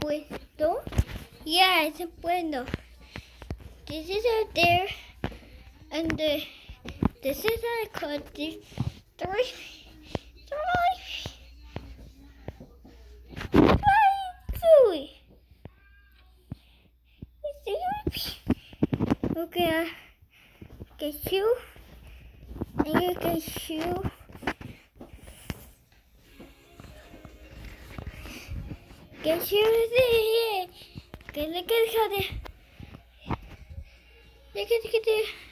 puesto? Yeah, it's a puesto. This is out there, and this is our country. Three. Okay, get you, and you get you. Get you there. Look at it. Look at it.